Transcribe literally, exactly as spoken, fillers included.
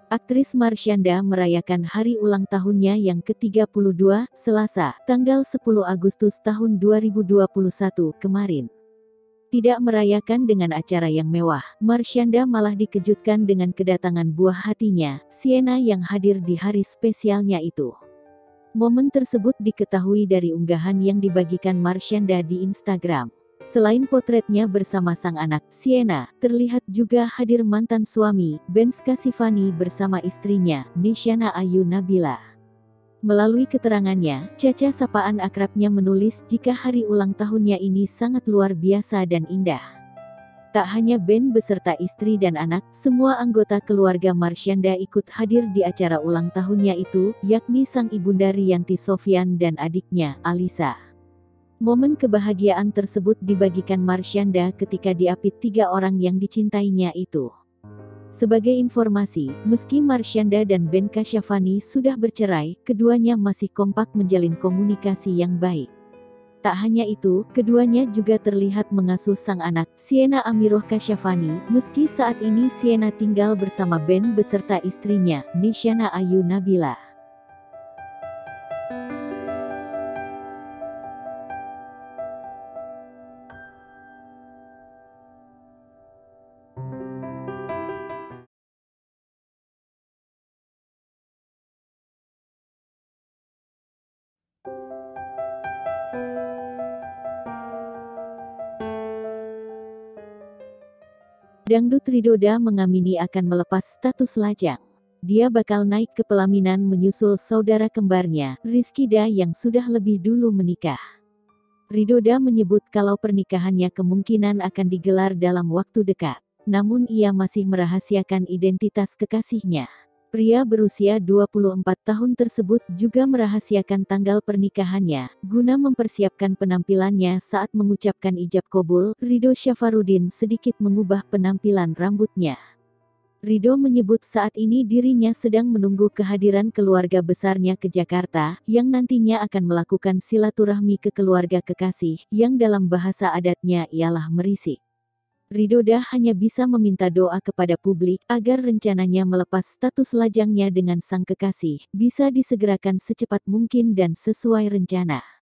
Aktris Marshanda merayakan hari ulang tahunnya yang ke tiga puluh dua, Selasa, tanggal sepuluh Agustus tahun dua ribu dua puluh satu kemarin. Tidak merayakan dengan acara yang mewah, Marshanda malah dikejutkan dengan kedatangan buah hatinya, Sienna yang hadir di hari spesialnya itu. Momen tersebut diketahui dari unggahan yang dibagikan Marshanda di Instagram. Selain potretnya bersama sang anak, Sienna, terlihat juga hadir mantan suami, Ben Kasyafani bersama istrinya, Nisyana Ayu Nabila. Melalui keterangannya, Caca sapaan akrabnya menulis jika hari ulang tahunnya ini sangat luar biasa dan indah. Tak hanya Ben beserta istri dan anak, semua anggota keluarga Marshanda ikut hadir di acara ulang tahunnya itu, yakni sang ibunda Riyanti Sofyan dan adiknya, Alisa. Momen kebahagiaan tersebut dibagikan Marshanda ketika diapit tiga orang yang dicintainya itu. Sebagai informasi, meski Marshanda dan Ben Kasyafani sudah bercerai, keduanya masih kompak menjalin komunikasi yang baik. Tak hanya itu, keduanya juga terlihat mengasuh sang anak, Sienna Amirah Kasyafani, meski saat ini Sienna tinggal bersama Ben beserta istrinya, Nisyana Ayu Nabila. Dangdut Ridoda mengamini akan melepas status lajang. Dia bakal naik ke pelaminan menyusul saudara kembarnya, Rizkyda yang sudah lebih dulu menikah. Ridoda menyebut kalau pernikahannya kemungkinan akan digelar dalam waktu dekat. Namun ia masih merahasiakan identitas kekasihnya. Pria berusia dua puluh empat tahun tersebut juga merahasiakan tanggal pernikahannya, guna mempersiapkan penampilannya saat mengucapkan ijab qabul. Ridho Syafarudin sedikit mengubah penampilan rambutnya. Ridho menyebut saat ini dirinya sedang menunggu kehadiran keluarga besarnya ke Jakarta, yang nantinya akan melakukan silaturahmi ke keluarga kekasih, yang dalam bahasa adatnya ialah merisik. Ridoda hanya bisa meminta doa kepada publik agar rencananya melepas status lajangnya dengan sang kekasih bisa disegerakan secepat mungkin dan sesuai rencana.